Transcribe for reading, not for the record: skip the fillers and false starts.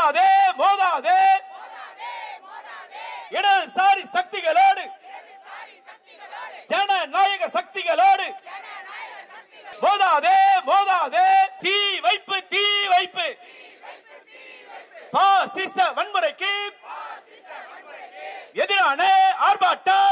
மோதாதே மோதாதே இடதுசாரி சக்திகளோடு ஜனநாயக சக்திகளோடு மோதாதே மோதாதே தீ வைப்பு பாசிச வன்முறைக்கு எதிரான ஆர்ப்பாட்டம்